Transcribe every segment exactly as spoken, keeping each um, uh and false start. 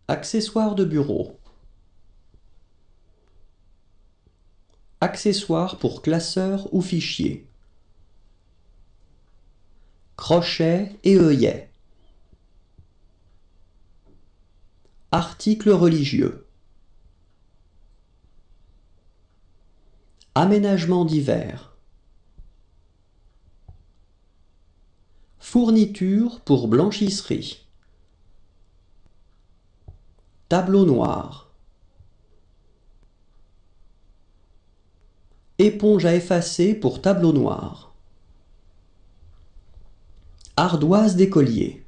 Accessoires de bureau. Accessoires pour classeur ou fichier. Crochet et œillet. Articles religieux. Aménagements divers. Fournitures pour blanchisserie. Tableau noir. Éponge à effacer pour tableau noir. Ardoise d'écolier.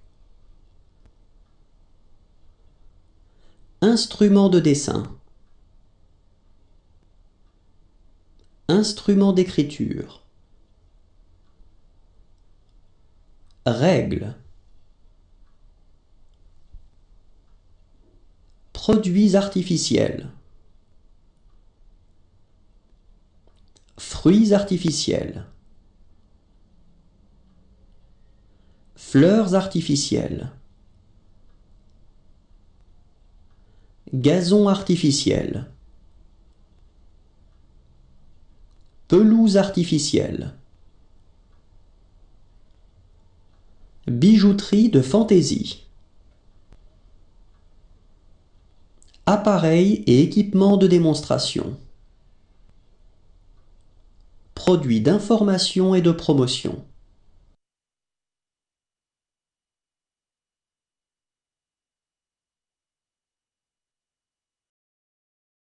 Instrument de dessin. Instrument d'écriture. Règles. Produits artificiels. Fruits artificiels. Fleurs artificielles. Gazon artificiel. Pelouse artificielle. Bijouterie de fantaisie. Appareils et équipements de démonstration. Produits d'information et de promotion.